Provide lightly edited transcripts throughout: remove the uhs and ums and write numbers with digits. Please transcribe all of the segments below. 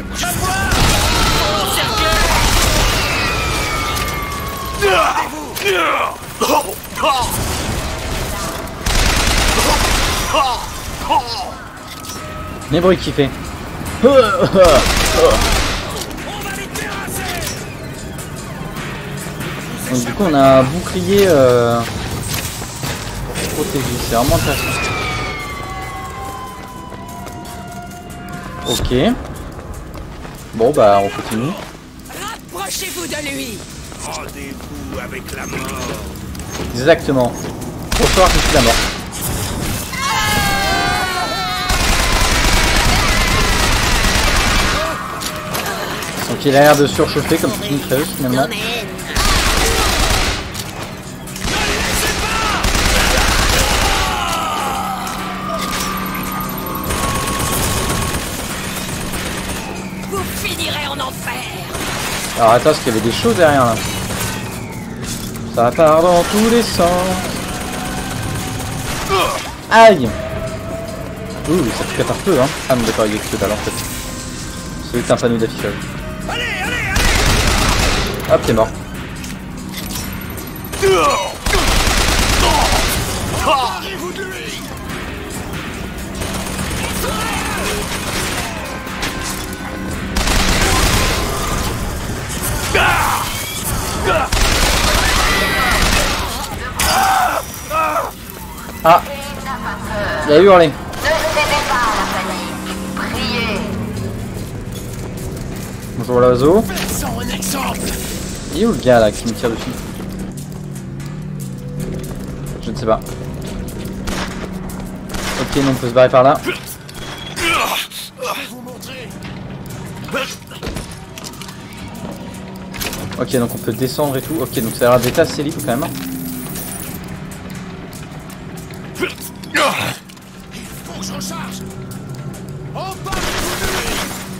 Les bruits qu'il fait. Donc du coup on a un bouclier protégé, c'est vraiment intéressant. Ok. Bon bah on continue. Rapprochez-vous de lui. Rendez-vous avec la mort. Exactement. Bonsoir, je suis la mort. Donc il a l'air de surchauffer comme toute une crève finalement. Vous finirez en enfer. Alors attends, parce qu'il y avait des choses derrière là. Ça part dans tous les sens. Aïe. Ouh, ça picote un peu hein. Ah non d'accord, il y a que dalle en fait. C'est un panneau d'affichage. Hop, t'es mort. Ah, il a hurlé. Ne cédez pas à la panique. Priez. Bonjour l'oiseau. Faisons un exemple. Il est où le gars là qui me tire dessus? Je ne sais pas. Ok, donc on peut se barrer par là. Je vais vous montrer. Ok, donc on peut descendre et tout. Ok, donc ça a l'air d'être assez libre quand même. Il faut que j'en charge. Emparez-vous de lui.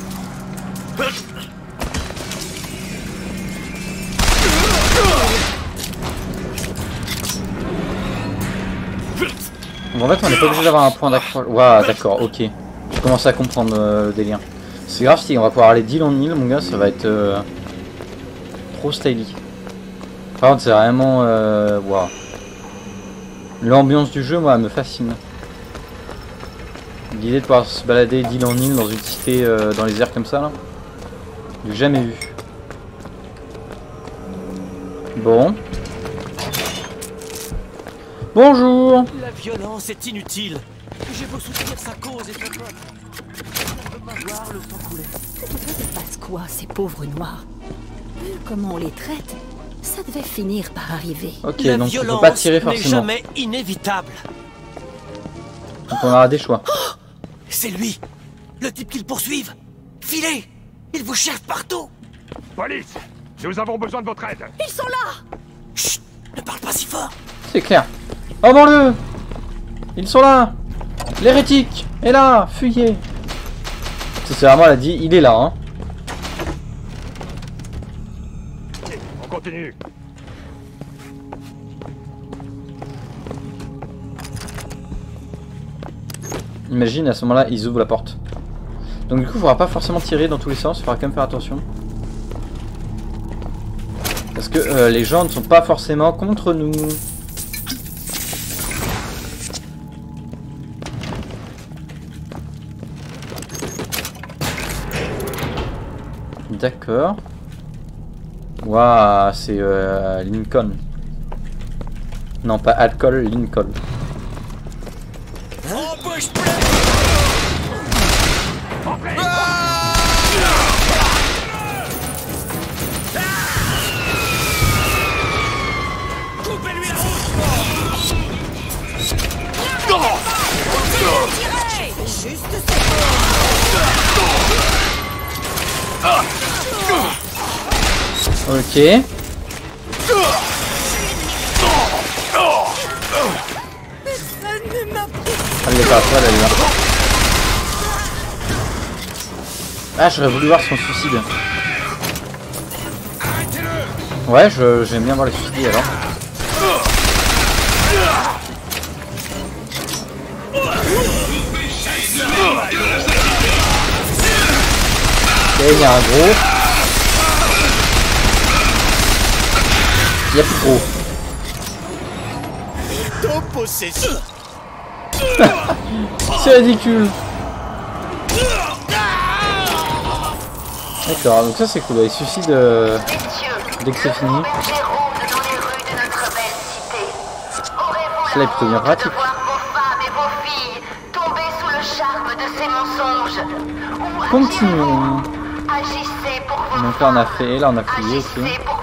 Bon, en fait, on n'est pas obligé d'avoir un point d'accroche. Waouh, d'accord, ok. Je commence à comprendre le délire. C'est grave si on va pouvoir aller d'île en île, mon gars, ça va être trop stylish. Par contre, c'est vraiment waouh. L'ambiance du jeu, moi, elle me fascine. L'idée de pouvoir se balader d'île en île dans une cité dans les airs comme ça, là. J'ai jamais vu. Bon. Bonjour. La violence est inutile. J'ai beau soutenir sa cause et sa vote. Je peux pas voir le temps couler. Ça devrait se passe quoi, ces pauvres noirs? Vu comment on les traite, ça devait finir par arriver. Ok, La donc on violence peut pas tirer n'est forcément. jamais inévitable. Donc on aura des choix. C'est lui, le type qu'ils poursuivent. Filez, il vous cherche partout. Police, nous avons besoin de votre aide. Ils sont là! Chut, ne parle pas si fort. C'est clair. Oh mon dieu! Ils sont là! L'hérétique est là! Fuyez! C'est vraiment, elle a dit, il est là, hein. On continue. Imagine, à ce moment-là, ils ouvrent la porte. Donc du coup, il faudra pas forcément tirer dans tous les sens, il faudra quand même faire attention. Parce que les gens ne sont pas forcément contre nous. D'accord. Waouh, c'est Lincoln. Non, pas alcool, Lincoln. Coupez-lui la route. Ok. Elle est pas à poil, elle est là. Ah, j'aurais voulu voir son suicide. Ouais, j'aime bien voir les suicides alors. Et il y a un gros. Il y a plus gros. Possession. C'est ridicule. D'accord, donc ça c'est cool. Il suffit de... Dès que c'est fini. Cela est plutôt bien pratique. Continuons. Donc là on a fait, là on a plié aussi.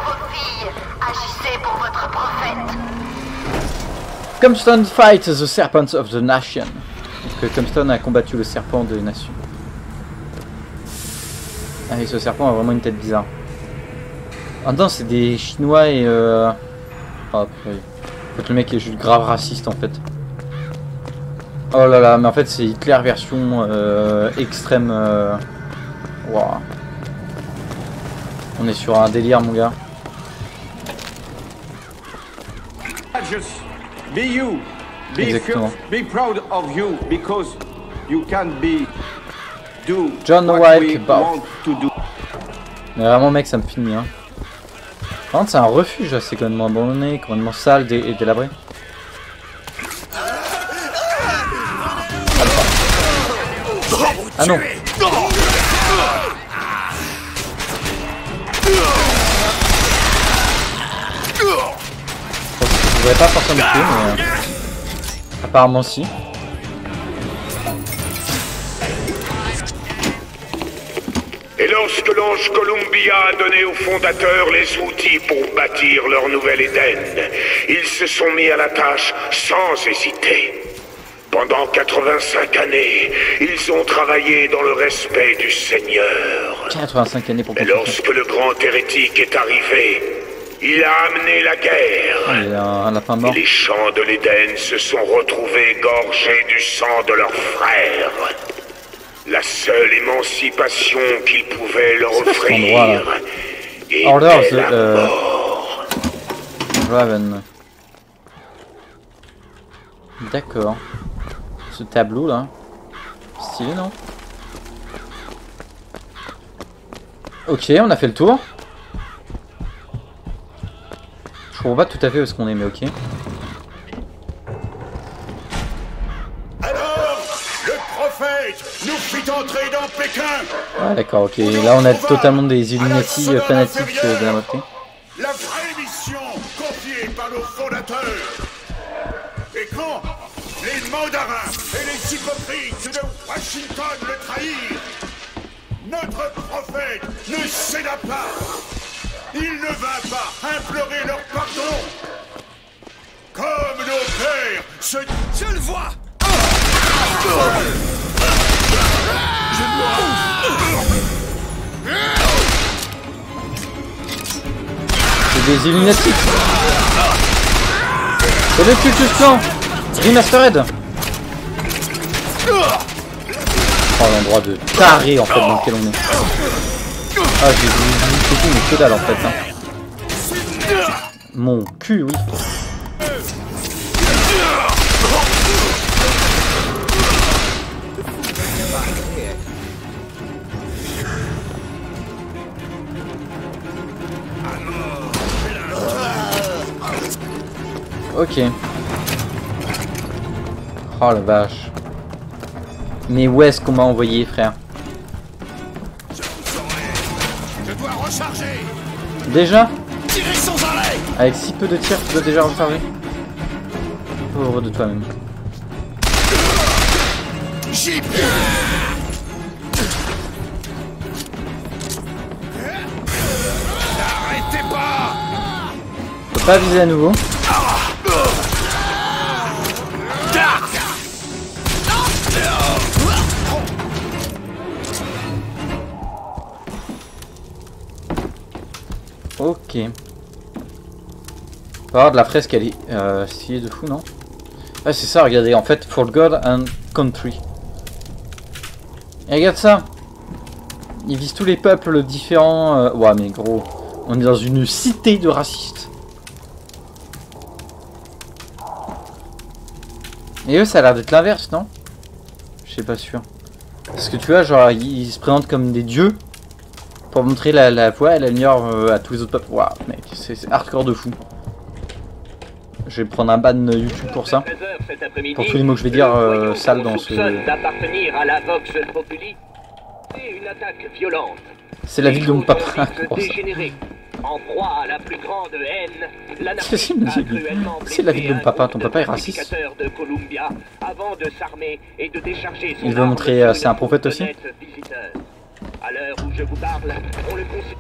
Comstone fight the serpents of the nation. Donc Comstone a combattu le serpent des nations. Ah et ce serpent a vraiment une tête bizarre. En même temps c'est des chinois et oh, en fait le mec est juste grave raciste en fait. Oh là là, mais en fait c'est Hitler version extrême. Wow. On est sur un délire mon gars. Be you. Exactement. Be proud of you because you can be do John what Wick we Bob. want to do. Mais vraiment mec ça me finit hein. Par contre c'est un refuge là, c'est complètement abandonné, complètement sale et délabré. Ah non. Je voudrais pas forcément me tuer mais apparemment si. Et lorsque l'ange Columbia a donné aux fondateurs les outils pour bâtir leur nouvel Éden, ils se sont mis à la tâche sans hésiter. Pendant 85 années, ils ont travaillé dans le respect du Seigneur. 85 années pour Mais lorsque le grand hérétique est arrivé, il a amené la guerre. Il y a un lapin mort. Et les champs de l'Éden se sont retrouvés gorgés du sang de leurs frères. La seule émancipation qu'ils pouvaient leur offrir était la mort. Raven. D'accord. Ce tableau là. Stylé non? Ok, on a fait le tour. Je comprends pas tout à fait où est-ce qu'on est, mais ok. Alors, le prophète nous fit entrer dans Pékin. Ah d'accord, ok. Là on a totalement des Illuminati fanatiques de la moitié. La vraie mission confiée par nos fondateurs. Et quand les mandarins et les hypocrites de Washington le trahirent, notre prophète ne céda pas. Il ne vint pas implorer leur pardon. Comme nos pères se... Je le vois. C'est des Illuminati. C'est le Cultus Clan Remastered. Oh l'endroit de taré en fait dans lequel on est. Ah j'ai vu mais que dalle en fait hein. Mon cul oui. Ok. Oh la vache. Mais où est-ce qu'on m'a envoyé frère? Je dois recharger. Déjà? Tirer sans arrêt. Avec si peu de tirs, tu dois déjà recharger? Pauvre de toi-même. J'y n'arrêtez pas. Faut pas viser à nouveau. Ok. Regarde la fresque, elle est stylée de fou, non? Ah c'est ça, regardez, en fait, for God and Country. Et regarde ça. Ils visent tous les peuples différents. Ouais mais gros, on est dans une cité de racistes. Et eux ça a l'air d'être l'inverse, non? Je sais pas sûr. Parce que tu vois, genre ils se présentent comme des dieux. Pour montrer la voie et la lumière à tous les autres peuples. Waouh, mec, c'est hardcore de fou. Je vais prendre un ban YouTube pour ça. Pour tous les mots que je vais dire sales dans ce... d'appartenir à la Vox Populi. C'est une attaque violente. C'est la ville de mon papa. En proie à la plus grande haine, l'anarchie a cruellement c'est la ville de mon papa, ton papa est raciste. de Columbia avant de s'armer et de décharger son il veut montrer, c'est un prophète aussi. À l'heure où je vous parle, on le considère.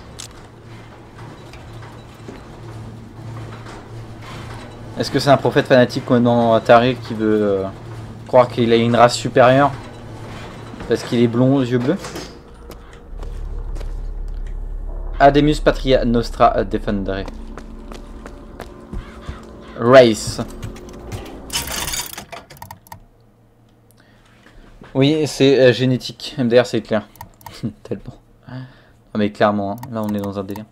Est-ce que c'est un prophète fanatique complètement taré qui veut croire qu'il a une race supérieure parce qu'il est blond aux yeux bleus? Ademus Patria Nostra Defendere. Race. Oui, c'est génétique. MDR, c'est clair. Tellement. Non, mais clairement, hein. Là on est dans un délire.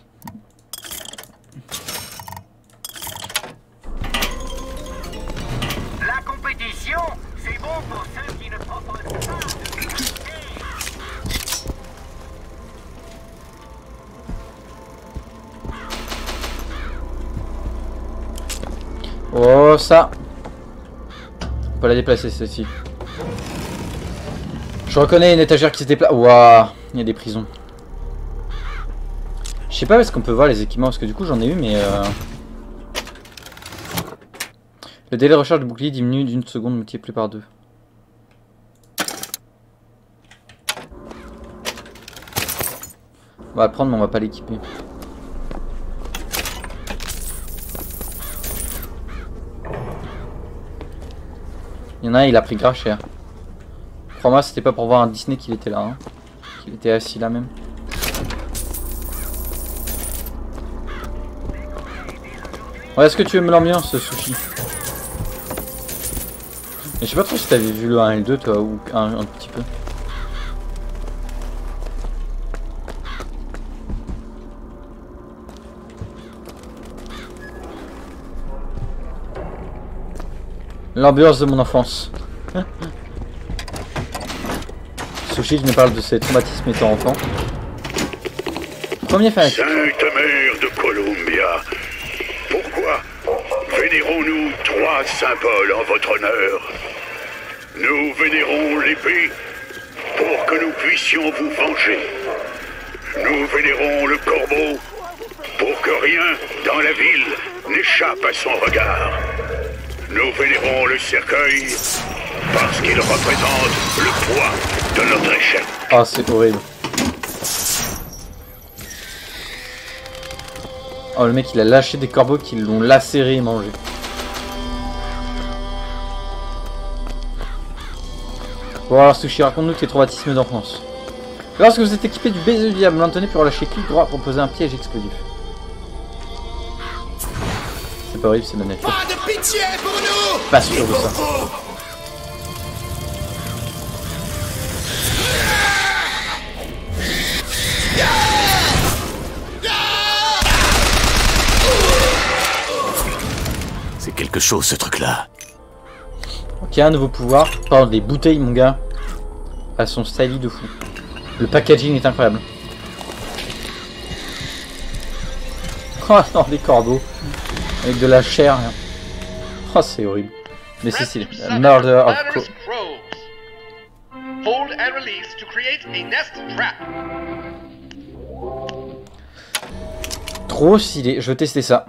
La compétition, c'est bon pour ceux qui ne proposent pas. Oh ça. On peut la déplacer celle-ci. Je reconnais une étagère qui se déplace. Waouh, il y a des prisons. Je sais pas où est-ce qu'on peut voir les équipements parce que du coup j'en ai eu mais le délai de recharge de bouclier diminue d'une seconde multiplié par 2. On va le prendre mais on va pas l'équiper. Il y en a un, il a pris grave cher. Crois-moi, c'était pas pour voir un Disney qu'il était là. Hein. Qu'il était assis là même. Ouais, est-ce que tu aimes l'ambiance, Sushi? Mais je sais pas trop si t'avais vu le 1 et le 2, toi, ou un petit peu. L'ambiance de mon enfance. Sushi qui nous parle de ses traumatismes étant enfant. Premier fan. Sainte Mère de Columbia, pourquoi vénérons-nous 3 symboles en votre honneur? Nous vénérons l'épée pour que nous puissions vous venger. Nous vénérons le corbeau pour que rien dans la ville n'échappe à son regard. Nous vénérons le cercueil parce qu'il représente le poids de notre échec. Ah, c'est horrible. Oh, le mec il a lâché des corbeaux qui l'ont lacéré et mangé. Bon alors Sushi, raconte-nous tes traumatismes d'enfance. Lorsque vous êtes équipé du baiser du diable, maintenez pour lâcher clic droit pour poser un piège explosif. C'est pas horrible, c'est de la nature. Pas de pitié pour nous! Pas sûr de ça. C'est quelque chose ce truc-là. Ok, un nouveau pouvoir. Parle des bouteilles, mon gars. À son styling de fou. Le packaging est incroyable. Oh non, des corbeaux. Avec de la chair. Oh, c'est horrible. Mais c'est stylé. Murder of Crow. Hold and release to create a nest trap. Trop stylé. Je veux tester ça.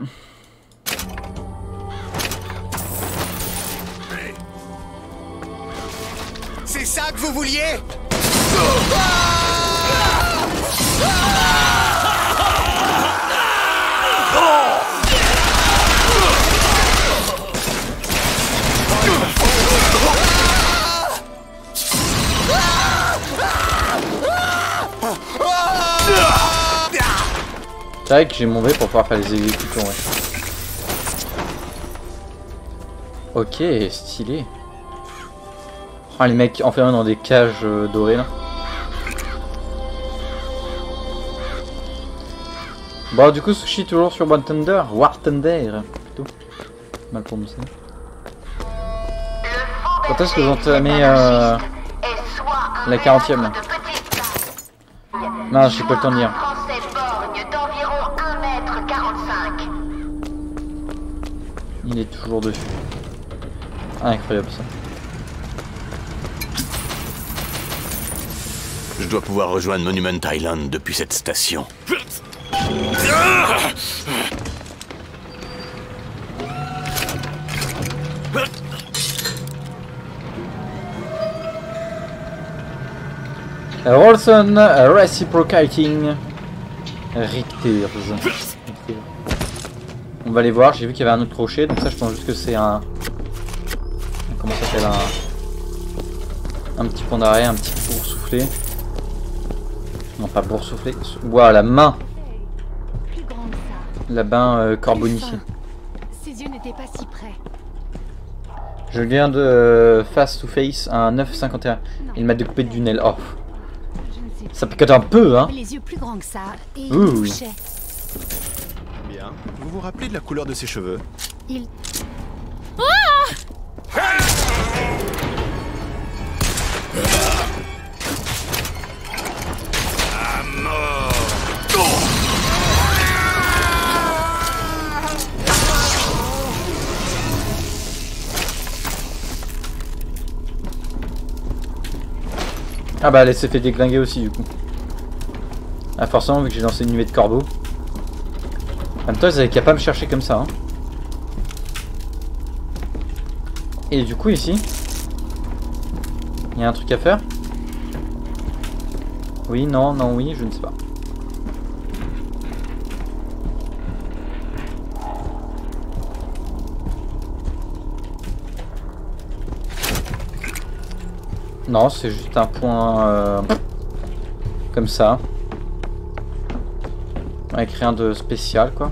C'est ça que vous vouliez? C'est vrai que j'ai mon V pour pouvoir faire les exécutions, ouais. Ok, stylé. Ah, les mecs enfermés dans des cages dorées là. Bon, du coup, Sushi toujours sur War Thunder. War Thunder, plutôt. Mal prononcé. Quand est-ce que vous entamez la 40e là? Non, j'ai pas le temps de lire. Français borgne d'environ 1,45 m. Il est toujours dessus. Ah, incroyable ça. Je dois pouvoir rejoindre Monument Island depuis cette station. Rolson Reciprocating Richters. On va aller voir, j'ai vu qu'il y avait un autre crochet, donc ça je pense juste que c'est un... Comment ça s'appelle, un petit point d'arrêt, un petit boursouflé. Non, pas boursouflé. Ouah, la main. La main carbonifiée. Ses yeux n'étaient pas si près. Je viens de face to face un 9,51. Il m'a découpé du nail. Oh. Ça picote un peu, hein. Les yeux plus grands que ça. Et il ouh. touchait. Bien. Vous vous rappelez de la couleur de ses cheveux? Il... Ah bah elle s'est fait déglinguer aussi du coup. Ah forcément vu que j'ai lancé une nuée de corbeaux. En même temps ils avaient qu'à pas me chercher comme ça hein. Et du coup ici il y a un truc à faire. Oui, non, non, oui, je ne sais pas. Non, c'est juste un point comme ça. Avec rien de spécial quoi.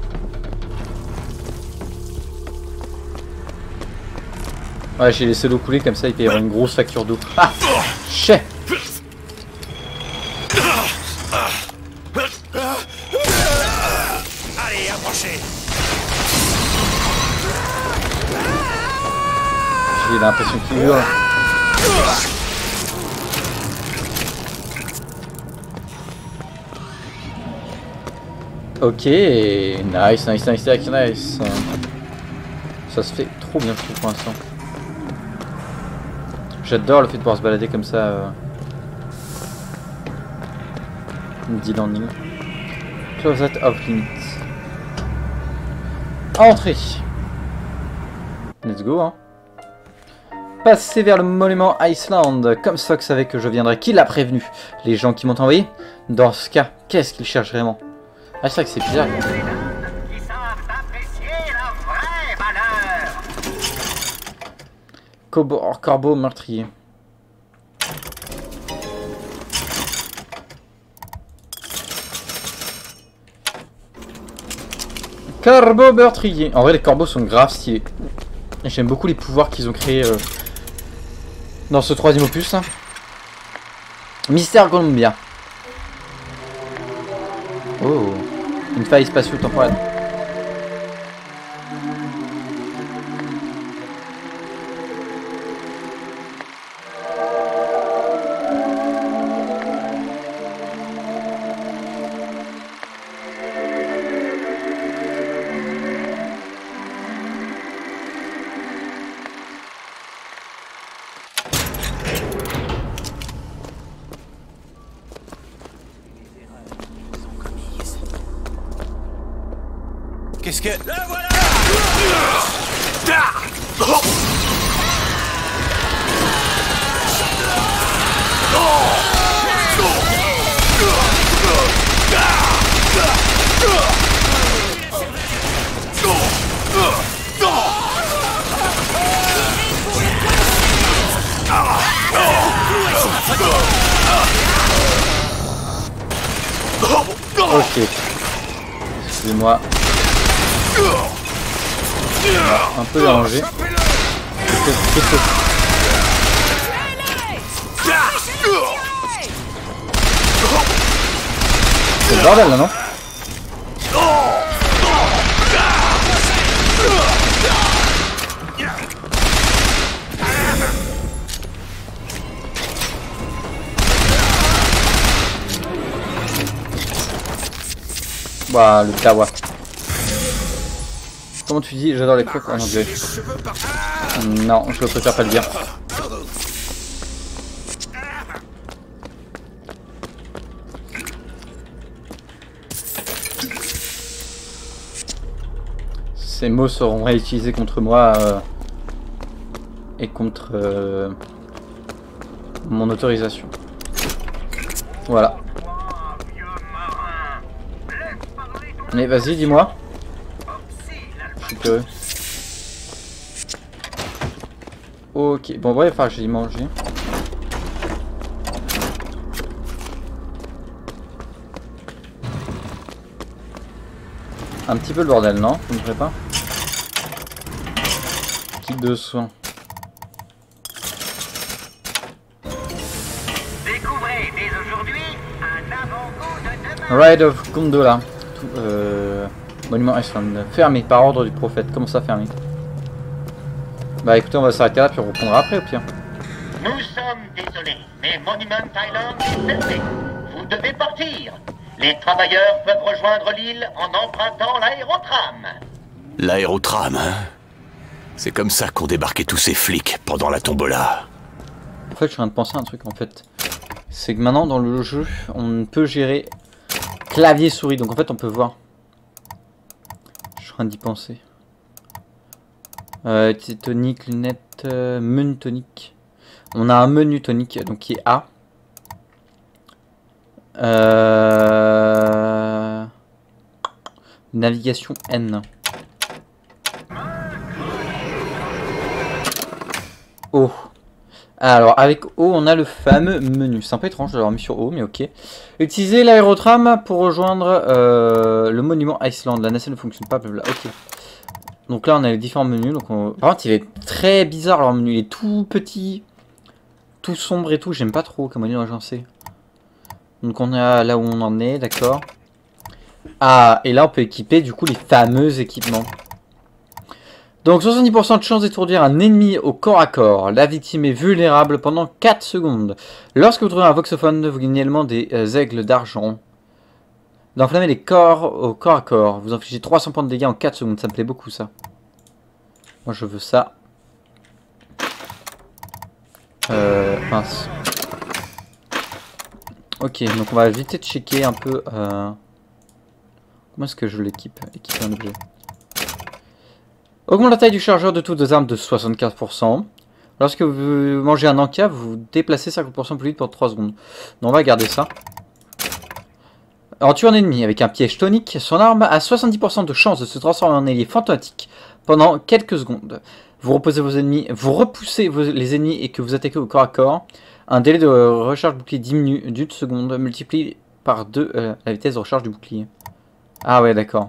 Ouais, j'ai laissé l'eau couler comme ça, il peut y avoir une grosse facture d'eau. Ah, chais. Allez, approchez. J'ai l'impression qu'il hurle. Ok, nice, nice, nice, nice, nice. Ça se fait trop bien, je trouve, pour l'instant. J'adore le fait de pouvoir se balader comme ça. Dit dans le ligne. Closet of Limits. Entrée. Let's go, hein. Passer vers le monument Iceland. Comme Sox savait que je viendrais. Qui l'a prévenu? Les gens qui m'ont envoyé? Dans ce cas, qu'est-ce qu'ils cherchent vraiment? Ah, c'est vrai que c'est bizarre. Qui savent apprécier la vraie valeur. Corbeau meurtrier. Corbeau meurtrier. En vrai, les corbeaux sont grave stylés. J'aime beaucoup les pouvoirs qu'ils ont créés dans ce troisième opus. Mystère Columbia. Oh, une faille spatio-temporelle. Qu'est-ce que... La voilà. Ok. Excusez-moi. Un peu dérangé. C'est le bordel là, non? Ouah, le kawa. Comment tu dis? J'adore les cloques en anglais. Non, je préfère pas le dire. Ces mots seront réutilisés contre moi et contre mon autorisation. Voilà. Mais vas-y, dis-moi. Je suis curieux. Ok, bon, ouais, enfin, j'ai mangé. Un petit peu le bordel, non? Vous ne trouvez pas? Kit de soins. Découvrez dès aujourd'hui un avant-goût de demain. Ride of Gondola. Monument Iceland. Fermé par ordre du prophète. Comment ça fermé? Bah écoutez, on va s'arrêter là puis on reprendra après au pire. Nous sommes désolés, mais Monument Island est fermé. Vous devez partir. Les travailleurs peuvent rejoindre l'île en empruntant l'aérotram. L'aérotram, hein? C'est comme ça qu'ont débarqué tous ces flics pendant la tombola. En fait, je suis en train de penser à un truc en fait. C'est que maintenant dans le jeu, on peut gérer clavier souris. Donc en fait, on peut voir. Je suis en train d'y penser. Tonique, lunettes, menu tonique. On a un menu tonique donc qui est A. Navigation N. O. Alors avec O on a le fameux menu. C'est un peu étrange de l'avoir mis sur O mais ok. Utilisez l'aérotram pour rejoindre le monument Iceland. La nacelle ne fonctionne pas. Blablabla. Ok. Donc là on a les différents menus. Donc par contre il est très bizarre leur menu. Il est tout petit, tout sombre et tout. J'aime pas trop comme menu agencé. Donc on est là où on en est, d'accord. Ah, et là on peut équiper du coup les fameux équipements. Donc 70% de chance d'étourdir un ennemi au corps à corps. La victime est vulnérable pendant 4 secondes. Lorsque vous trouvez un voxophone, vous gagnez également des aigles d'argent. D'enflammer les corps au corps à corps. Vous infligez 300 points de dégâts en 4 secondes. Ça me plaît beaucoup ça. Moi je veux ça. Mince. Ok, donc on va éviter de checker un peu. Comment est-ce que je l'équipe? Équiper un objet. Augmente la taille du chargeur de toutes vos armes de 75%. Lorsque vous mangez un encas, vous vous déplacez 50% plus vite pour 3 secondes. Donc on va garder ça. En tuant un ennemi avec un piège tonique, son arme a 70% de chance de se transformer en ailier fantomatique pendant quelques secondes. Vous reposez vos ennemis, vous repoussez les ennemis et que vous attaquez au corps à corps. Un délai de recharge bouclier diminue d'une seconde, multiplie par 2 la vitesse de recharge du bouclier. Ah ouais, d'accord.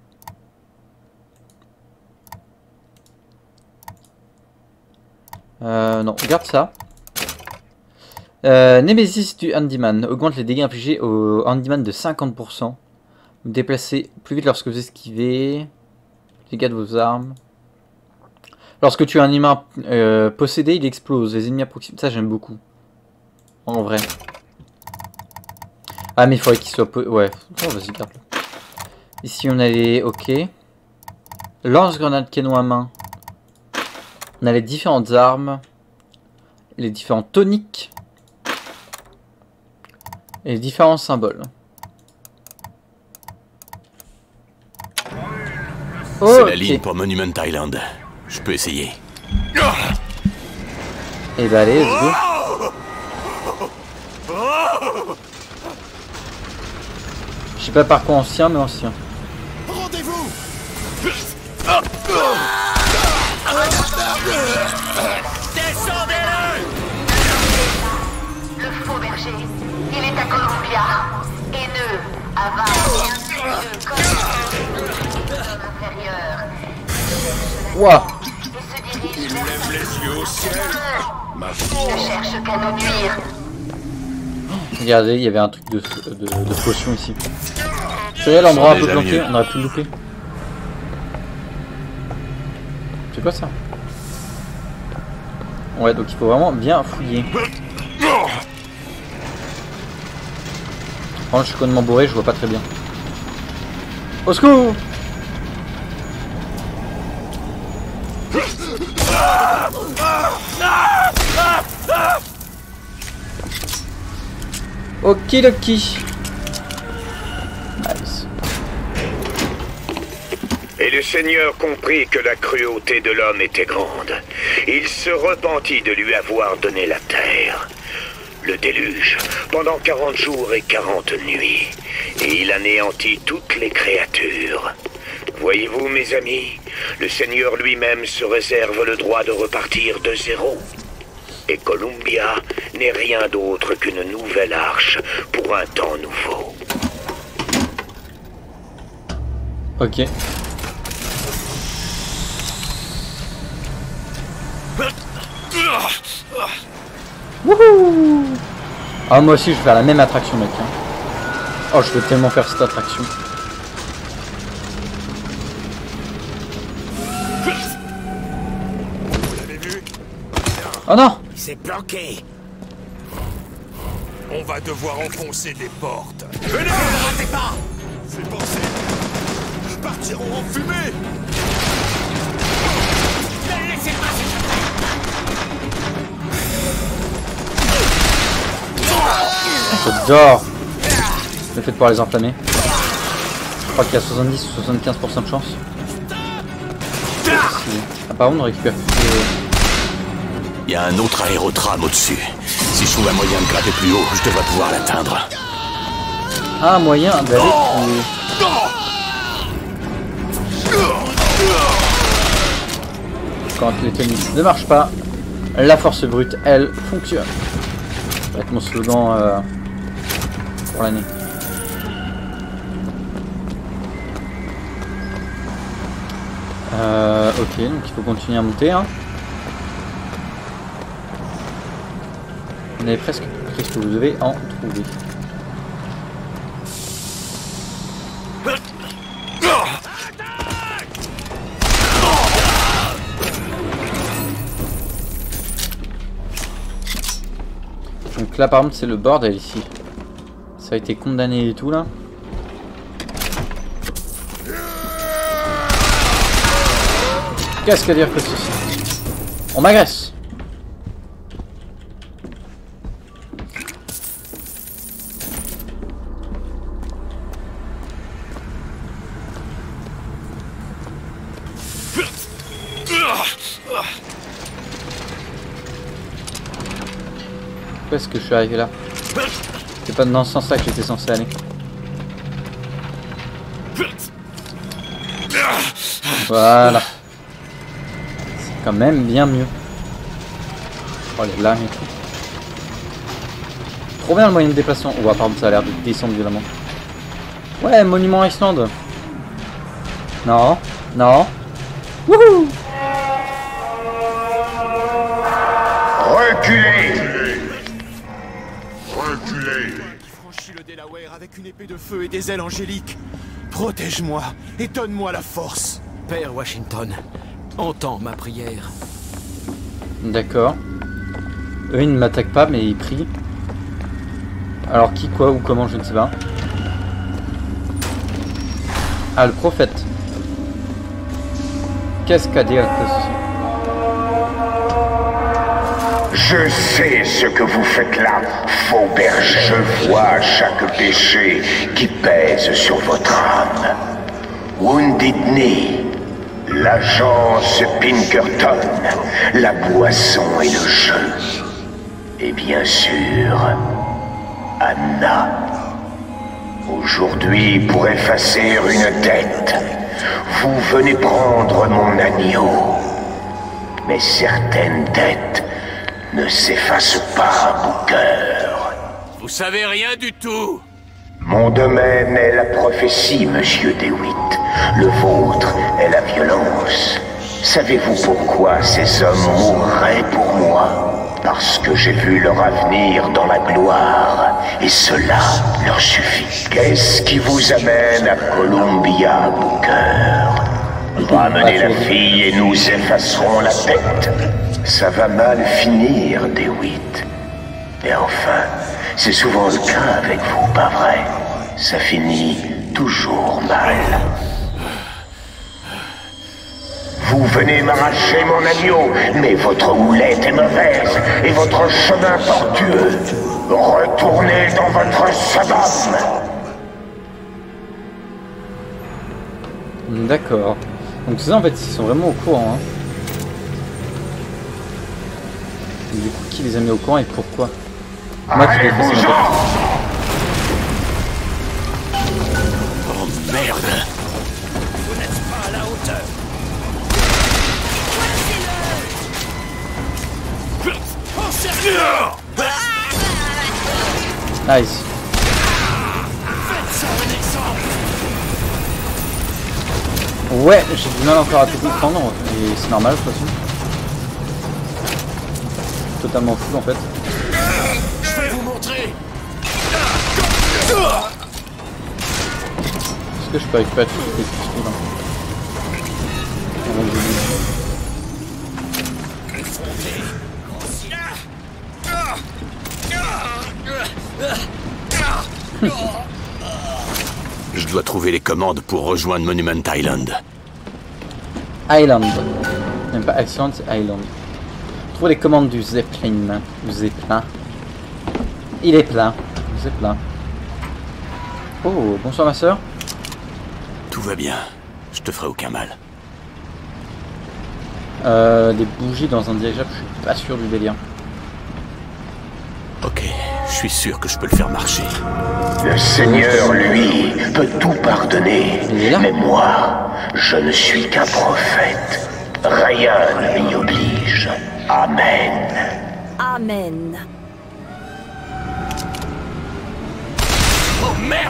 Non, regarde ça. Nemesis du Handyman augmente les dégâts infligés au Handyman de 50%. Vous déplacez plus vite lorsque vous esquivez. Dégâts de vos armes. Lorsque tu as un humain possédé, il explose. Les ennemis approximent. Ça, j'aime beaucoup. En vrai. Ah, mais il faudrait qu'il soit... Ouais, oh, vas-y, garde-le. Ici, on a les... Ok. Lance-grenade canon à main. On a les différentes armes. Les différents toniques. Et les différents symboles. C'est la ligne pour Monument Island. Je peux essayer. Et bah allez, let's go. Je sais pas par quoi ancien, mais ancien. Rendez-vous. Descendez-le! Le faux berger, il est à Columbia. Haineux, avare et insidieux comme inférieur. Ouah. Il lève les yeux au ciel. Ne cherche qu'à nous nuire. Regardez, il y avait un truc de potion ici. C'est l'endroit un peu planqué, on aurait pu le louper. C'est quoi ça? Ouais, donc il faut vraiment bien fouiller. Franchement, je suis complètement bourré, je vois pas très bien. Au secours! Okidoki. Nice. Et le Seigneur comprit que la cruauté de l'homme était grande. Il se repentit de lui avoir donné la terre. Le déluge, pendant 40 jours et 40 nuits. Et il anéantit toutes les créatures. Voyez-vous, mes amis, le Seigneur lui-même se réserve le droit de repartir de zéro. Et Columbia n'est rien d'autre qu'une nouvelle arche pour un temps nouveau. Ok. Wouhou! Ah, moi aussi je vais faire la même attraction, mec. Oh, je veux tellement faire cette attraction. Oh non! Il s'est planqué. On va devoir enfoncer des portes. Venez, ne ratez pas! Ces pensées partiront en fumée. Ne laissez pas s'échapper. J'adore le fait de pouvoir les enflammer. Je crois qu'il y a 70 ou 75% de chance. Ah, par contre, on récupère. Il y a un autre aérotram au-dessus. Si je trouve un moyen de grimper plus haut, je devrais pouvoir l'atteindre. Ah, moyen d'aller plus... Quand les tennis ne marchent pas, la force brute, elle, fonctionne. Ça va être mon slogan pour l'année. Ok, donc il faut continuer à monter. Hein. On est presque... Qu'est-ce que vous devez en trouver? Donc là par contre c'est le bordel ici. Ça a été condamné et tout là. Qu'est-ce qu'à dire que ceci? On m'agresse. Pourquoi est-ce que je suis arrivé là? C'est pas dans ce sens-là que j'étais censé aller. Voilà. C'est quand même bien mieux. Oh les lames et tout. Trop bien le moyen de déplacement. Oh pardon, ça a l'air de descendre violemment. Ouais, monument Islande. Non, non. Wouhou! Reculez! Franchis le Delaware avec une épée de feu et des ailes angéliques. Protège-moi et donne-moi la force. Père Washington, entends ma prière. D'accord. Eux ils ne m'attaquent pas mais ils prient. Alors qui, quoi ou comment, je ne sais pas. Ah, le prophète. Qu'est-ce qu'a dit à cause? Je sais ce que vous faites là, faux berger. Je vois chaque péché qui pèse sur votre âme. Wounded Knee, l'agence Pinkerton, la boisson et le jeu. Et bien sûr, Anna. Aujourd'hui, pour effacer une dette, vous venez prendre mon agneau. Mais certaines dettes ne s'effacent pas, Booker. Vous savez rien du tout. Mon domaine est la prophétie, monsieur DeWitt. Le vôtre est la violence. Savez-vous pourquoi ces hommes mourraient pour moi? Parce que j'ai vu leur avenir dans la gloire, et cela leur suffit. Qu'est-ce qui vous amène à Columbia, Booker? Ramenez la fille et nous effacerons la tête. Ça va mal finir, DeWitt. Et enfin, c'est souvent le cas avec vous, pas vrai? Ça finit toujours mal. Vous venez m'arracher mon agneau, mais votre houlette est mauvaise et votre chemin tortueux. Retournez dans votre sabbat. D'accord. Donc c'est ça en fait, ils sont vraiment au courant. Hein. Et du coup, qui les a mis au courant et pourquoi? Moi qui l'ai fait, c'est Oh merde! Vous n'êtes pas à la hauteur. nice. Ouais, j'ai du mal encore à tout comprendre et c'est normal de toute façon. Totalement fou en fait. Je vais vous montrer. Est-ce que je peux récupérer tout ce qui est là? Je dois trouver les commandes pour rejoindre Monument Island. Island. Même pas Island, c'est Island. Trouve les commandes du Zeppelin. Du Zeppelin. Il est plein. Zeppelin. Oh, bonsoir ma soeur. Tout va bien. Je te ferai aucun mal. Des bougies dans un dirigeable, je suis pas sûr du délire. Ok, je suis sûr que je peux le faire marcher. Le Seigneur, lui, peut tout pardonner. Mais moi, je ne suis qu'un prophète. Rien ne m'y oblige. Amen. Amen. Oh merde!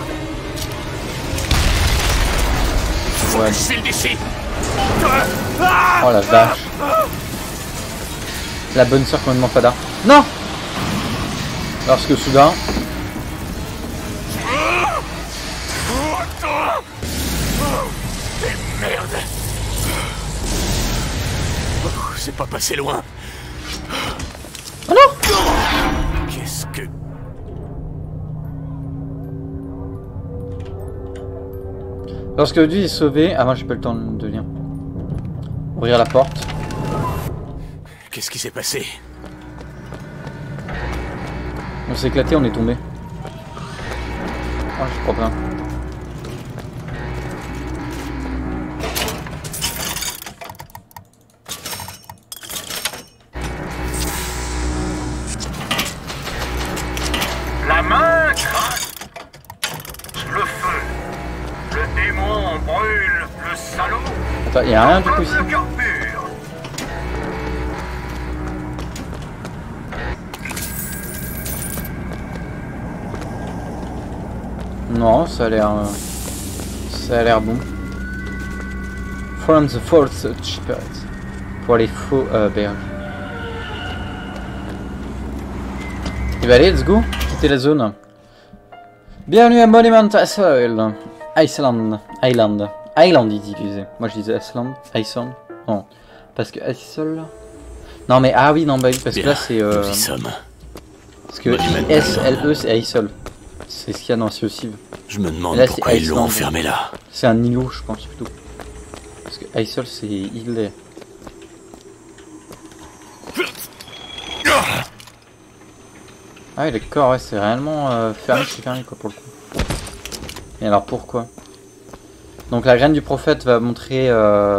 Faut que je file d'ici! Oh la vache. La bonne sœur complètement fada. Non! Parce que soudain... Merde! Oh, c'est pas passé loin. Oh non! Qu'est-ce que... Lorsque lui est sauvé... Ah moi j'ai pas le temps de lire. Ouvrir la porte. Qu'est-ce qui s'est passé? On s'est éclaté, on est tombé. Oh je crois pas. La main craque. Le feu. Le démon brûle. Le salaud. Attends, y a rien du coup ici. Le cœur pur. Non, ça a l'air bon. From the Fourth Shepherd. Pour les faux berges. Et bah allez, let's go. Quitter la zone. Bienvenue à Monument Island. Island, il disait. Moi je disais Iceland. Non. Parce que Isle. Non mais ah oui, non bah oui, parce que là c'est parce que ISLE c'est Isle. C'est ce qu'il y a dans Sea of Thieves. Je me demande pourquoi ils l'ont enfermé là. C'est un îlot, je pense plutôt. Parce que Isle c'est île. Ah oui d'accord, ouais, c'est réellement fermé, c'est fermé quoi pour le coup. Et alors pourquoi? Donc la graine du prophète va montrer,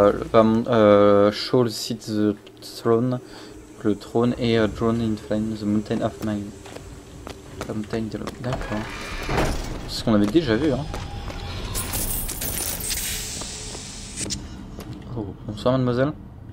show seat the throne, le trône et drone in flame, the mountain of mine. La montagne de l'eau, d'accord. C'est ce qu'on avait déjà vu hein. Oh, bonsoir mademoiselle.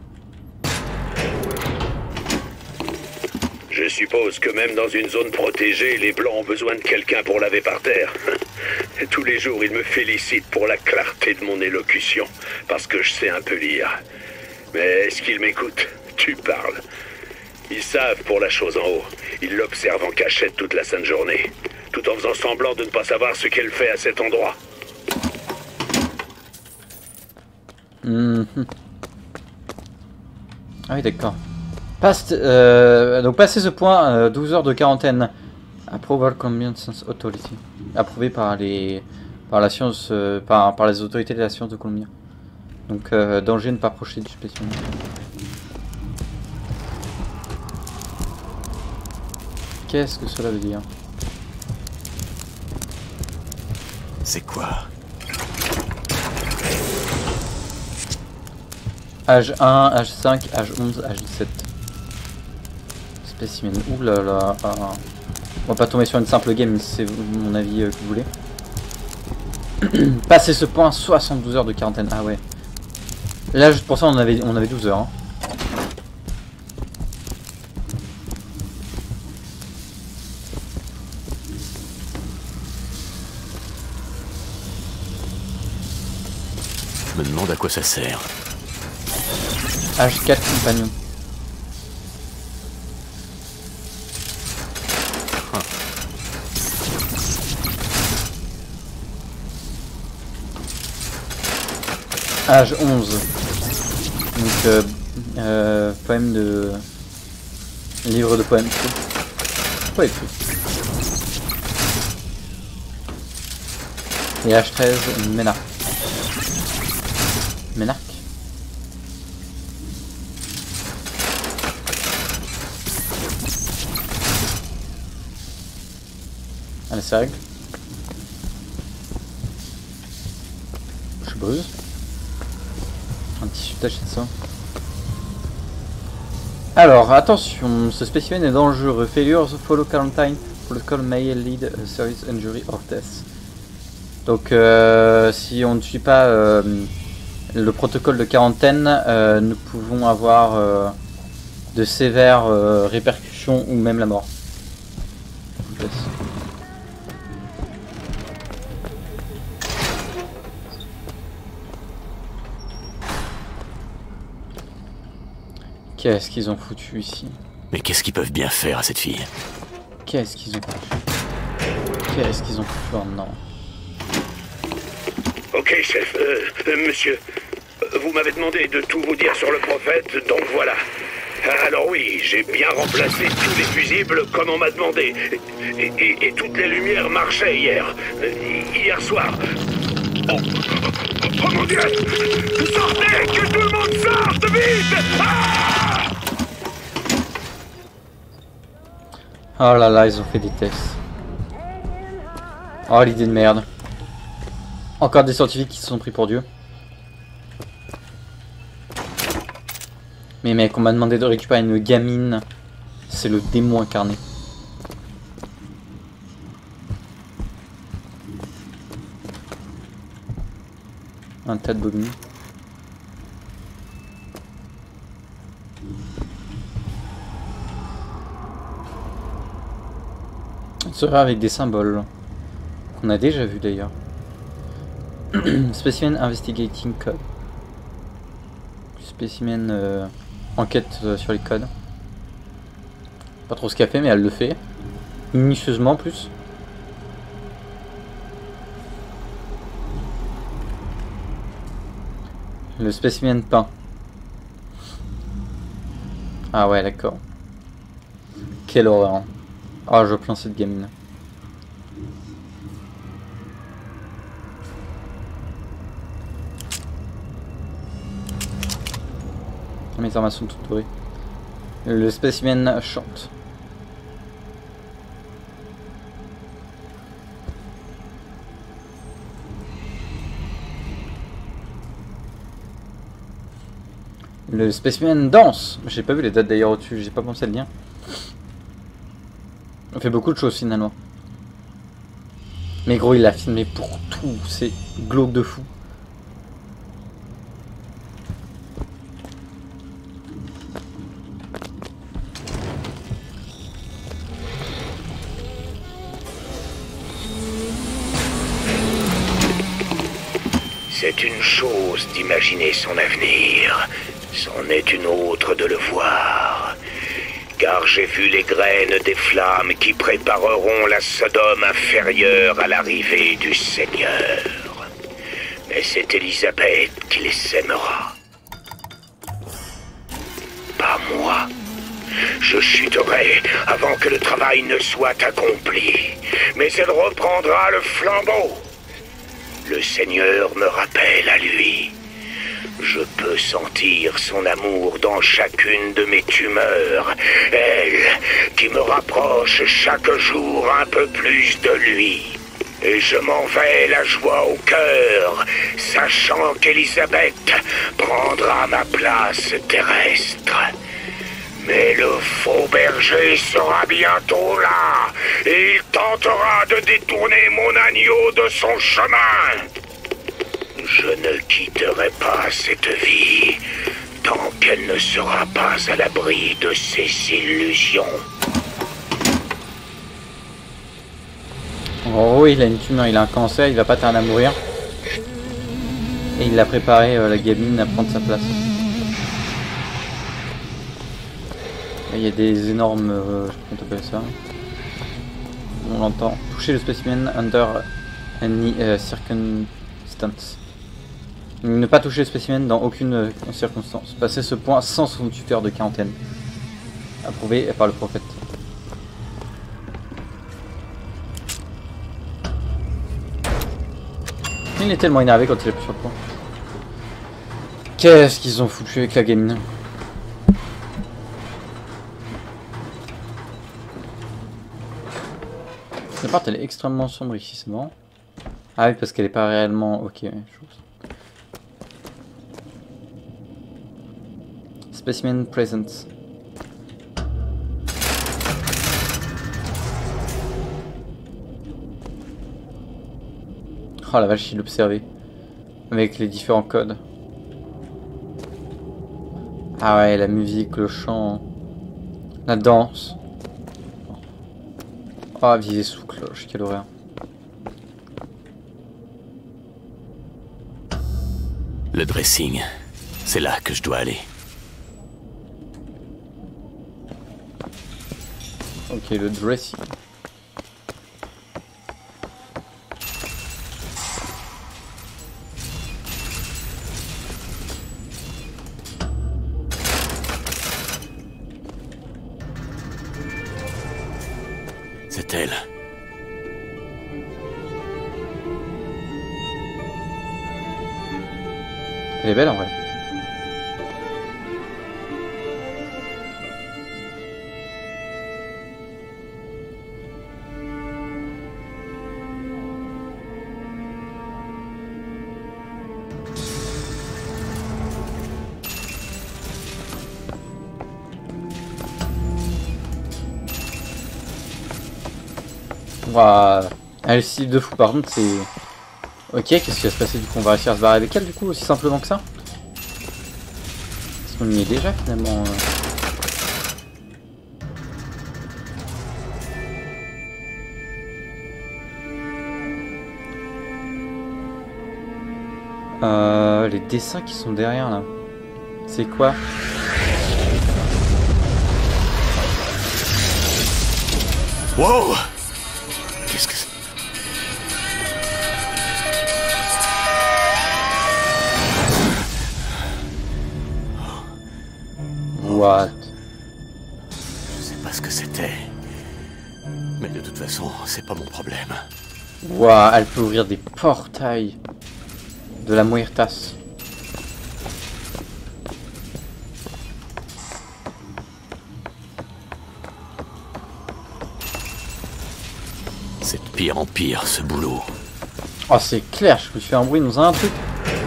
Je suppose que même dans une zone protégée, les Blancs ont besoin de quelqu'un pour laver par terre. Tous les jours, ils me félicitent pour la clarté de mon élocution, parce que je sais un peu lire. Mais est-ce qu'ils m'écoutent? Tu parles. Ils savent pour la chose en haut. Ils l'observent en cachette toute la sainte journée, tout en faisant semblant de ne pas savoir ce qu'elle fait à cet endroit. Ah oui d'accord. Donc passer ce point, 12 heures de quarantaine. Approval Convenience Authority. Approuvé par les par la science, par les autorités de la science de Columbia. Donc danger de ne pas approcher du spécimen. Qu'est-ce que cela veut dire? C'est quoi? Âge 1, âge 5, âge 11, âge 17. Spécimen. Ouh là là. On va pas tomber sur une simple game, c'est mon avis que vous voulez. Passer ce point, 72 heures de quarantaine. Ah ouais. Là, juste pour ça, on avait 12 heures. Hein. Je me demande à quoi ça sert. H4 compagnon. Âge 11. Donc poème de... livre de poèmes. Poétrie. Et âge 13, Ménarque. Ménarque. Allez, ça règle. Je brûle. Un tissu taché de ça. Alors, attention, ce spécimen est dangereux. Failure to follow quarantine protocol may lead a serious injury or death. Donc, si on ne suit pas le protocole de quarantaine, nous pouvons avoir de sévères répercussions ou même la mort. Qu'est-ce qu'ils ont foutu ici? Mais qu'est-ce qu'ils peuvent bien faire à cette fille? Qu'est-ce qu'ils ont foutu? Qu'est-ce qu'ils ont foutu? Oh non. Ok, chef. Monsieur, vous m'avez demandé de tout vous dire sur le prophète, donc voilà. Alors oui, j'ai bien remplacé tous les fusibles comme on m'a demandé. Et toutes les lumières marchaient hier soir. Oh mon Dieu! Sortez! Que tout le monde sorte! Vite! Ah! Oh là là, ils ont fait des tests. Oh, l'idée de merde. Encore des scientifiques qui se sont pris pour Dieu. Mais mec, on m'a demandé de récupérer une gamine. C'est le démon incarné. Un tas de bobines. On sera avec des symboles qu'on a déjà vu d'ailleurs. Specimen Investigating Code. Spécimen enquête sur les codes. Pas trop ce qu'elle fait, mais elle le fait. Minutieusement en plus. Le spécimen peint. Ah ouais, d'accord. Quelle horreur. Oh, je plains cette gamine. Mes armes sont toutes dorées. Le spécimen chante. Le spécimen danse. J'ai pas vu les dates d'ailleurs au-dessus, j'ai pas pensé à le lien. On fait beaucoup de choses finalement. Mais gros, il a filmé pour tout, c'est glauque de fou. C'est une chose d'imaginer son avenir, c'en est une autre de le voir. Car j'ai vu les graines des flammes qui prépareront la Sodome inférieure à l'arrivée du Seigneur. Mais c'est Élisabeth qui les sèmera. Pas moi. Je chuterai avant que le travail ne soit accompli. Mais elle reprendra le flambeau. Le Seigneur me rappelle à lui. Je peux sentir son amour dans chacune de mes tumeurs. Elle, qui me rapproche chaque jour un peu plus de lui. Et je m'en vais la joie au cœur, sachant qu'Elisabeth prendra ma place terrestre. Mais le faux berger sera bientôt là, et il tentera de détourner mon agneau de son chemin. Je ne quitterai pas cette vie tant qu'elle ne sera pas à l'abri de ses illusions. En gros, il a une tumeur, il a un cancer, il va pas tarder à mourir. Et il a préparé la gamine à prendre sa place. Et il y a des énormes... je sais pas comment t'appelles ça. On l'entend. Toucher le spécimen under any circumstance. Ne pas toucher le spécimen dans aucune circonstance. Passer ce point sans son tuteur de quarantaine. Approuvé par le prophète. Il est tellement énervé quand il appuie sur le point. Qu'est-ce qu'ils ont foutu avec la gamine? La part elle est extrêmement sombre ici, c'est marrant. Ah oui, parce qu'elle est pas réellement... Ok, ouais, chose. Specimen presence. Oh la vache, il l'observait. Avec les différents codes. Ah ouais, la musique, le chant. La danse. Oh, viser sous cloche, quelle horreur. Le dressing. C'est là que je dois aller. Ok, le dressing. C'est elle. Elle est belle en vrai. Waouh, elle cible de fou par contre, c'est... Ok, qu'est-ce qui va se passer du coup? On va réussir à se barrer avec elle du coup, aussi simplement que ça? Parce qu'on y est déjà finalement... les dessins qui sont derrière là. C'est quoi? Wow! Qu'est-ce que c'est? What? Je sais pas ce que c'était. Mais de toute façon, c'est pas mon problème. Waouh, elle peut ouvrir des portails de la Muertas. C'est de pire en pire ce boulot. Oh c'est clair, je me suis fait un bruit dans un truc.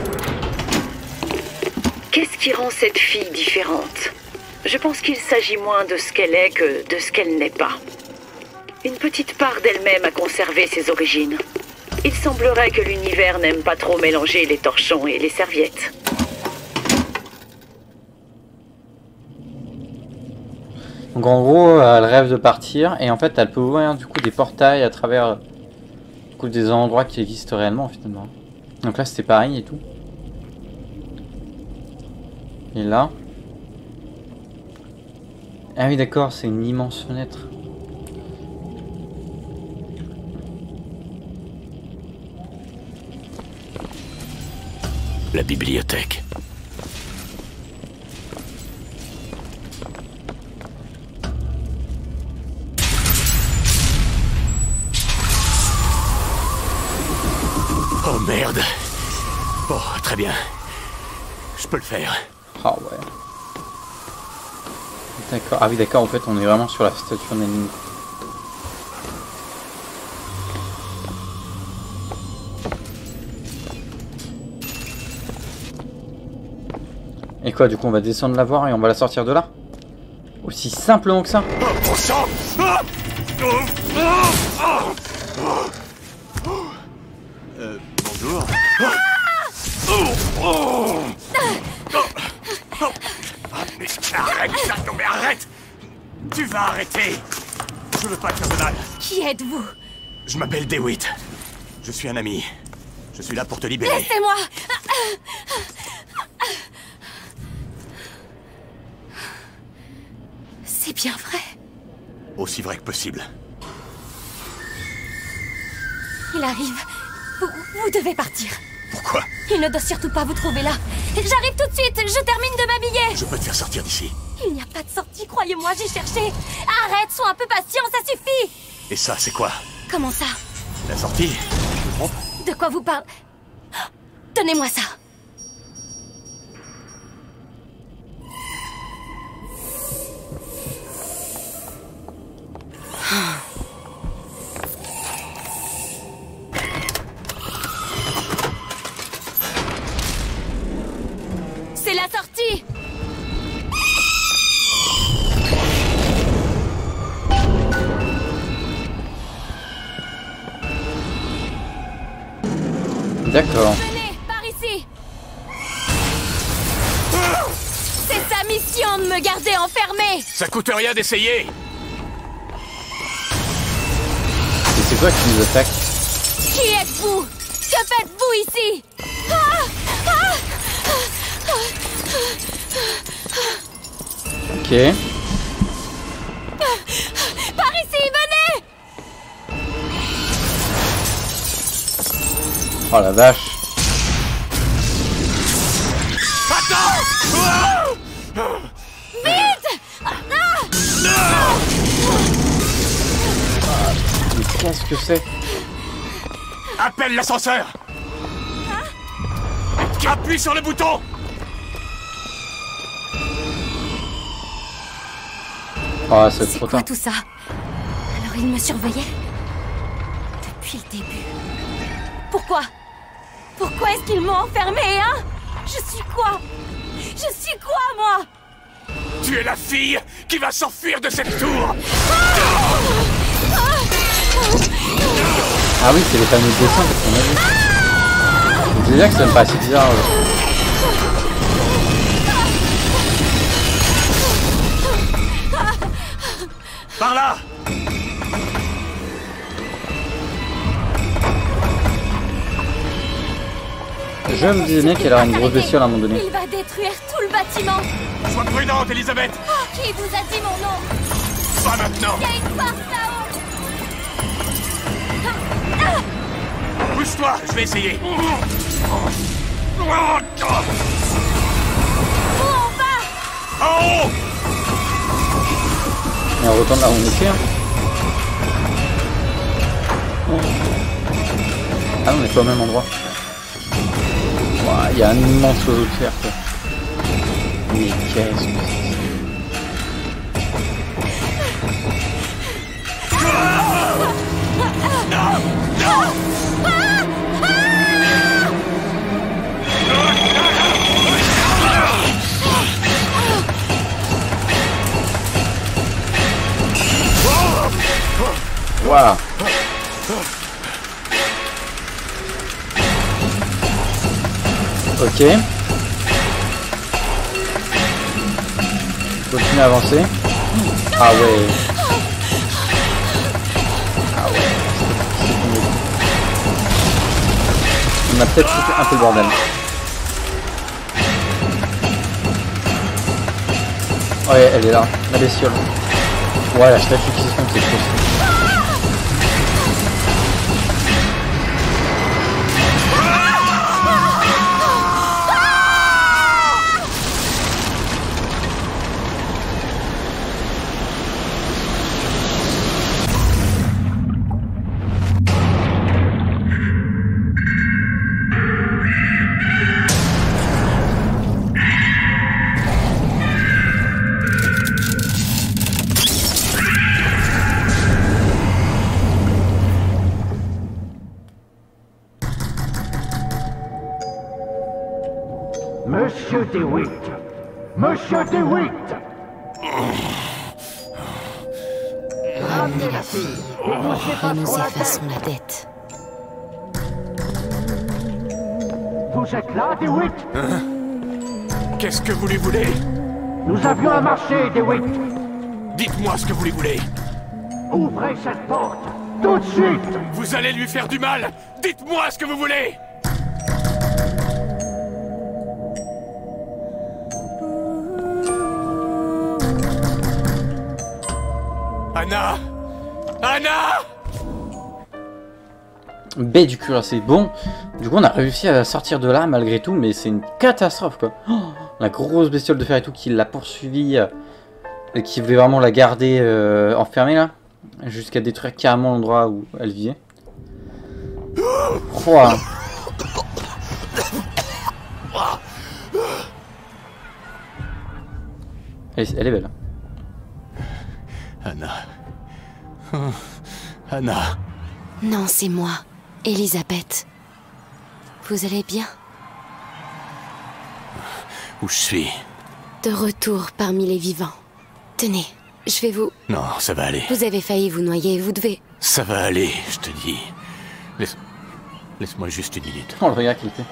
Qu'est-ce qui rend cette fille différente? Je pense qu'il s'agit moins de ce qu'elle est que de ce qu'elle n'est pas. Une petite part d'elle-même a conservé ses origines. Il semblerait que l'univers n'aime pas trop mélanger les torchons et les serviettes. Donc en gros, elle rêve de partir et en fait elle peut ouvrir du coup des portails à travers du coup, des endroits qui existent réellement finalement. Donc là c'était pareil et tout. Et là... Ah oui d'accord, c'est une immense fenêtre. La bibliothèque. Oh Oh merde. Bon, très bien. Je peux le faire. Ah ouais. D'accord. Ah oui, d'accord, en fait, on est vraiment sur la statue en ennemi. Et quoi, du coup, on va descendre la voir et on va la sortir de là? Aussi simplement que ça? Bon sang! Bonjour. Mais arrête ça, non mais arrête! Tu vas arrêter! Je veux pas te faire de mal. Qui êtes-vous? Je m'appelle DeWitt. Je suis un ami. Je suis là pour te libérer. Laissez-moi! C'est bien vrai. Aussi vrai que possible. Il arrive. Vous devez partir. Pourquoi? Il ne doit surtout pas vous trouver là. J'arrive tout de suite, je termine de m'habiller. Je peux te faire sortir d'ici. Il n'y a pas de sortie, croyez-moi, j'ai cherché. Arrête, sois un peu patient, ça suffit. Et ça, c'est quoi? Comment ça? La sortie? Tu te trompes? De quoi vous parlez? Donnez-moi ça. C'est la sortie. D'accord. Venez, par ici. C'est sa mission de me garder enfermé. Ça coûte rien d'essayer. Et c'est quoi qui nous attaque? Qui êtes-vous? Que faites-vous ici? Ok. Par ici, venez! Oh la vache. Attends! Vite! Mais qu'est-ce que c'est? Appelle l'ascenseur! Appuie sur le bouton! Oh, c'est trop quoi tard. tout ça? Alors il me surveillait? Depuis le début. Pourquoi? Pourquoi est-ce qu'ils m'ont enfermé, hein? Je suis quoi? Je suis quoi, moi? Tu es la fille qui va s'enfuir de cette tour! Ah oui, c'est les fameux dessins qu'on a vu. Je disais que ça me paraissait bizarre. Par là! Je me disais qu'elle aura une grosse bestiole à un moment donné. Il va détruire tout le bâtiment. Sois prudente, Elisabeth! Qui vous a dit mon nom? Pas maintenant! Il y a une porte là-haut. Bouge-toi, je vais essayer. Où on va? En haut! Et on retourne là où on était. Hein. Ah non, on est pas au même endroit. Il y a un immense oiseau de fer. Quoi. Mais qu'est-ce que c'est? Waouh. Ok. Continue à avancer. Ah ouais. Ah ouais. On a peut-être foutu un peu le bordel. Ouais, elle est là, la bestiole. Ouais, la statue qui se monte, c'est trop. Monsieur DeWitt. Monsieur DeWitt. Ramenez la fille. Et touchez pas Nous trop la effaçons tête. la dette. Vous êtes là, DeWitt? Qu'est-ce que vous lui voulez? Nous avions un marché, DeWitt. Dites-moi ce que vous lui voulez. Ouvrez cette porte, tout de suite. Vous allez lui faire du mal. Dites-moi ce que vous voulez. Anna! Anna! B du cuirassé. Bon, du coup on a réussi à sortir de là malgré tout, mais c'est une catastrophe quoi. Oh, la grosse bestiole de fer et tout qui l'a poursuivi et qui voulait vraiment la garder enfermée là, jusqu'à détruire carrément l'endroit où elle vivait. Oh. Elle est belle. Anna. Oh, Anna. Non, c'est moi, Elisabeth. Vous allez bien? Où je suis? De retour parmi les vivants. Tenez, je vais vous... Non, ça va aller. Vous avez failli vous noyer, vous devez... Ça va aller, je te dis. Laisse-moi juste une minute. Oh le regard qu'il fait.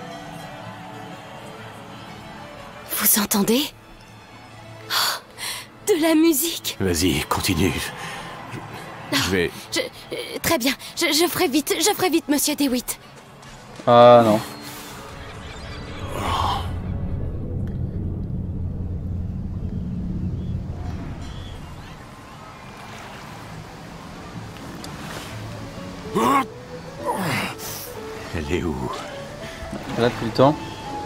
Vous entendez? Oh, de la musique. Vas-y, continue. Je vais... Très bien, je ferai vite, monsieur DeWitt. Ah non. Elle est où? Là depuis le temps.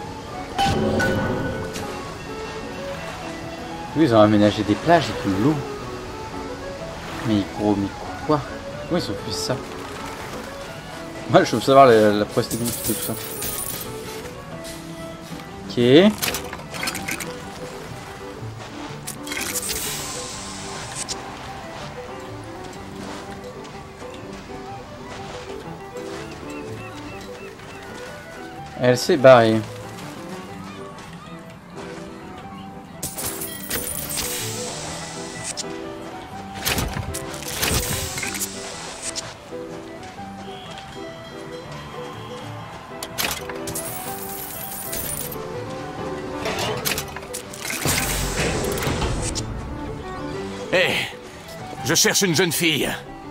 Oui, ils ont aménagé des plages et de l'eau. Mais gros, mais quoi? Comment ils ont fait ça? Moi, je veux savoir la prouesse technique de tout ça. Ok. Elle s'est barrée. Hé, je cherche une jeune fille.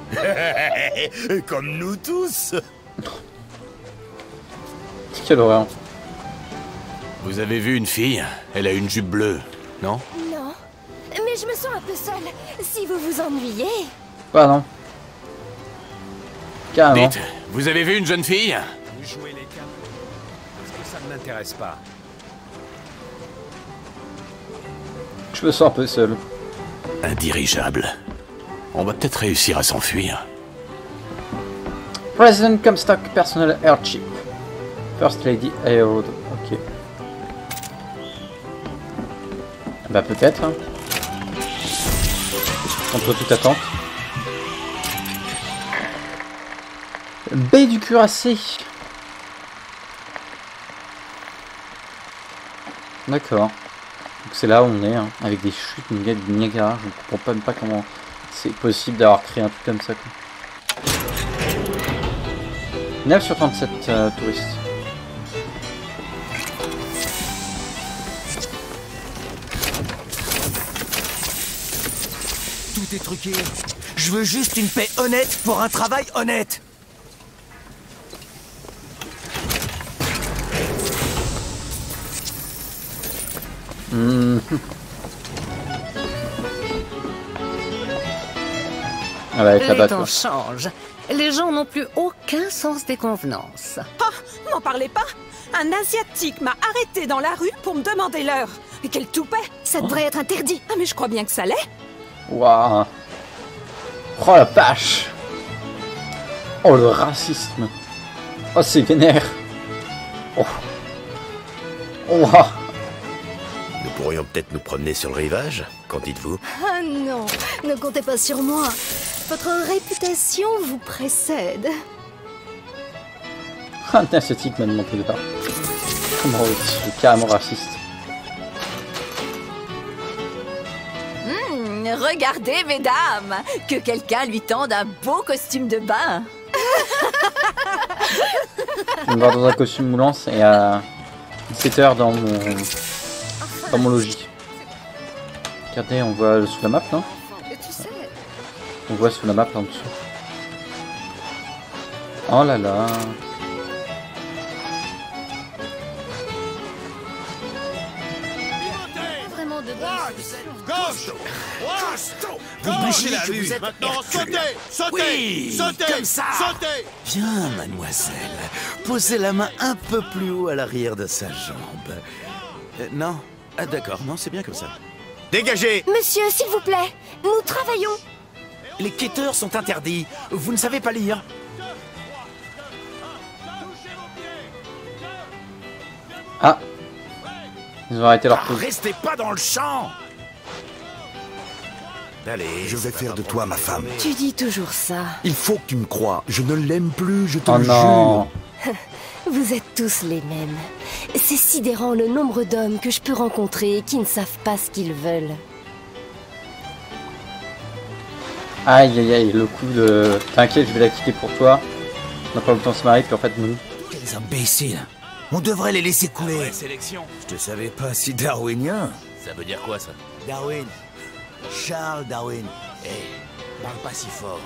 Comme nous tous. Quelle horreur. Vous avez vu une fille? Elle a une jupe bleue, non? Non, mais je me sens un peu seule. Si vous vous ennuyez... Bah non. Carrément. Dites, vous avez vu une jeune fille? Vous jouez les cartes. Parce que ça ne m'intéresse pas. Je me sens un peu seul. Un dirigeable. On va peut-être réussir à s'enfuir. President Comstock Personal Airship. First Lady Aero. Ok. Bah peut-être. Hein. Contre toute attente. Baie du cuirassé. D'accord. Donc c'est là où on est, hein, avec des chutes du Niagara. Je ne comprends même pas comment c'est possible d'avoir créé un truc comme ça. Quoi. 9 sur 37 touristes. Tout est truqué. Je veux juste une paie honnête pour un travail honnête. Ah bah, avec la Les batte, temps quoi. changent. Les gens n'ont plus aucun sens des convenances. Oh, n'en parlez pas. Un Asiatique m'a arrêté dans la rue pour me demander l'heure. Et quel toupet. Ça devrait être interdit. Ah mais je crois bien que ça l'est. Waouh. Oh la vache. Oh le racisme. Oh c'est vénère. Oh. Oh. Wow. Nous pourrions peut-être nous promener sur le rivage. Qu'en dites-vous? Ah non, ne comptez pas sur moi. Votre réputation vous précède. Un asiatique m'a demandé de pas. Comment je suis carrément raciste. Regardez, mesdames, que quelqu'un lui tende un beau costume de bain. Je vais me voir dans un costume moulant et à 17h dans mon logis. Regardez, on voit sous la map, non? On voit sous la map là en dessous. Oh là là. Vraiment de Gauche! Vous bouchez la vue! Maintenant, sautez! Sautez! Oui, sautez! comme ça. Sautez! Bien, mademoiselle. Posez la main un peu plus haut à l'arrière de sa jambe. Non? Ah d'accord, non, c'est bien comme ça. Dégagez! Monsieur, s'il vous plaît, nous travaillons. Les quêteurs sont interdits. Vous ne savez pas lire. Ah! Ils ont arrêté leur pause. Restez pas dans le champ! Allez, je vais faire de toi ma femme. Tu dis toujours ça. Il faut que tu me crois. Je ne l'aime plus, je te Oh le non. jure. Vous êtes tous les mêmes. C'est sidérant le nombre d'hommes que je peux rencontrer et qui ne savent pas ce qu'ils veulent. Aïe aïe aïe, le coup de... T'inquiète, je vais la quitter pour toi. On n'a pas le temps de se marier, puis en fait non. Quels imbéciles! On devrait les laisser couler. Ouais, sélection. Je te savais pas si darwinien. Ça veut dire quoi, ça? Darwin. Charles Darwin. Hé, parle pas si fort.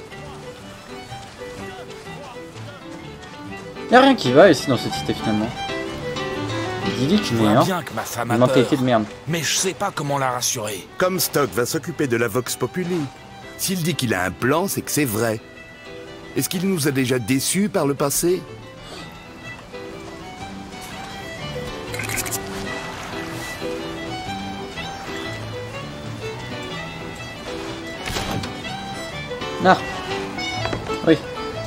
Y'a rien qui va ici dans cette cité finalement. Idyllique, Je mais vois hein. bien que ma femme a Une mentalité peur, de merde. mais je sais pas comment la rassurer. Comstock va s'occuper de la Vox Populi. S'il dit qu'il a un plan, c'est que c'est vrai. Est-ce qu'il nous a déjà déçus par le passé? Ah. Oui.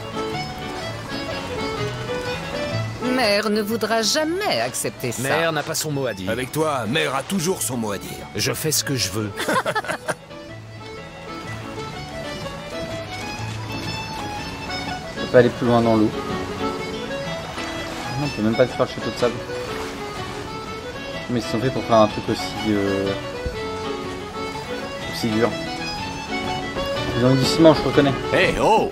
Mère ne voudra jamais accepter ça. Mère n'a pas son mot à dire. Avec toi, mère a toujours son mot à dire. Je fais ce que je veux. On peut aller plus loin dans l'eau. On peut même pas faire le château de sable. Mais ils sont faits pour faire un truc aussi dur. Ils ont du ciment, je reconnais. Hé, oh!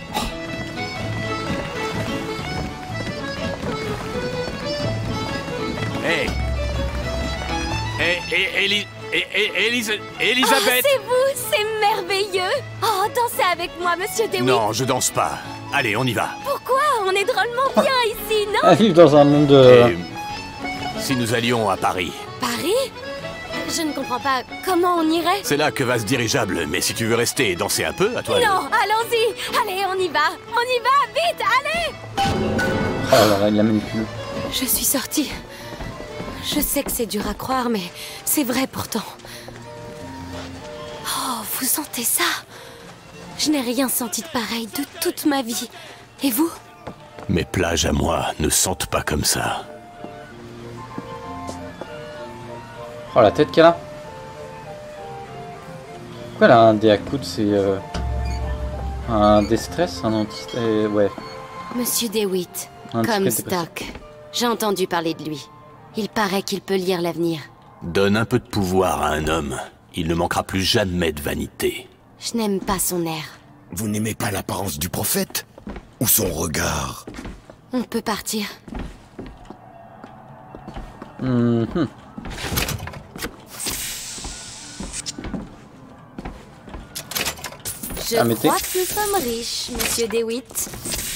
Hé! Elisabeth! Oh, c'est vous, c'est merveilleux. Oh, dansez avec moi, monsieur DeWitt. Non, je danse pas. Allez, on y va. Pourquoi? On est drôlement bien ici, non? Elle vit dans un monde Et si nous allions à Paris? Paris? Je ne comprends pas. Comment on irait? C'est là que va ce dirigeable, mais si tu veux rester et danser un peu, à toi. Non, allons-y. Allez, on y va. On y va, vite, allez. Oh là là, il la manipule. Je suis sortie. Je sais que c'est dur à croire, mais c'est vrai pourtant. Oh, vous sentez ça? Je n'ai rien senti de pareil de toute ma vie. Et vous? Mes plages à moi ne sentent pas comme ça. Oh la tête qu'elle a. Pourquoi elle a un dé à coude? C'est un déstress, un anti... ouais. Monsieur DeWitt, Un petit Comstock. J'ai entendu parler de lui. Il paraît qu'il peut lire l'avenir. Donne un peu de pouvoir à un homme. Il ne manquera plus jamais de vanité. Je n'aime pas son air. Vous n'aimez pas l'apparence du prophète? Ou son regard? On peut partir. Je crois que nous sommes riches, monsieur DeWitt.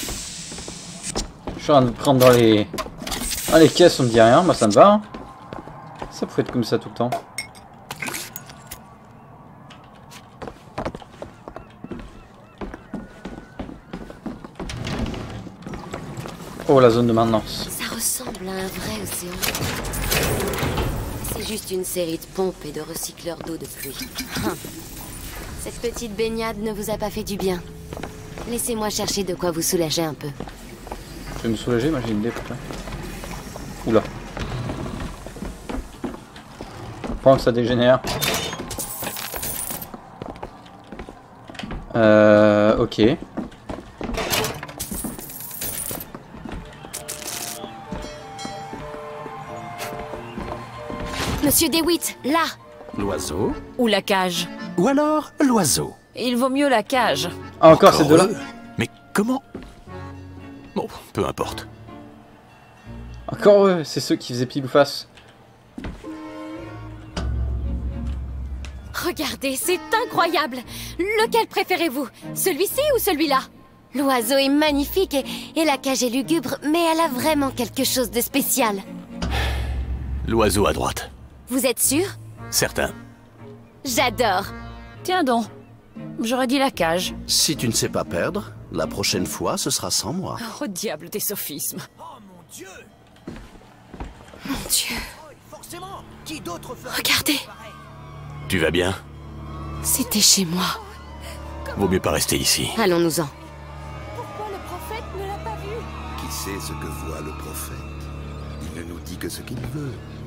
Je suis en train de prendre dans les caisses, on me dit rien, bah ça me va. Hein. Ça pourrait être comme ça tout le temps. Oh, la zone de maintenance. Ça ressemble à un vrai océan. C'est juste une série de pompes et de recycleurs d'eau de pluie. Cette petite baignade ne vous a pas fait du bien. Laissez-moi chercher de quoi vous soulager un peu. Je vais me soulager, moi j'ai une idée pour toi. Oula. Pendant que ça dégénère. Ok. Monsieur DeWitt, là! L'oiseau? Ou la cage? Ou alors l'oiseau. Il vaut mieux la cage. Ah, encore ces deux-là? Mais comment? Bon, peu importe. Encore eux, c'est ceux qui faisaient pile ou face. Regardez, c'est incroyable. Lequel préférez-vous? Celui-ci ou celui-là? L'oiseau est magnifique et la cage est lugubre, mais elle a vraiment quelque chose de spécial. L'oiseau à droite. Vous êtes sûr? Certain. J'adore. Tiens donc, j'aurais dit la cage. Si tu ne sais pas perdre, la prochaine fois, ce sera sans moi. Oh diable des sophismes. Mon Dieu. Forcément, qui d'autre ferait... Regardez, Tu vas bien? c'était chez moi. Vaut mieux pas rester ici. Allons-nous-en. Pourquoi le prophète ne l'a pas vu? Qui sait ce que voit le prophète? Il ne nous dit que ce qu'il veut.